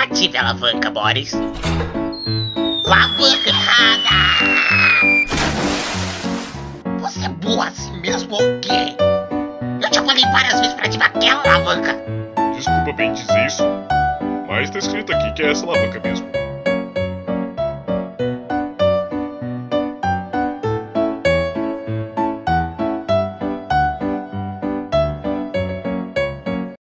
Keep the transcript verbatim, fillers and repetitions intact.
Ative a alavanca, Boris. Alavanca errada! Você é burro assim mesmo ou quê? Eu já falei várias vezes pra ativar aquela alavanca. Desculpa bem dizer isso, mas tá escrito aqui que é essa alavanca mesmo.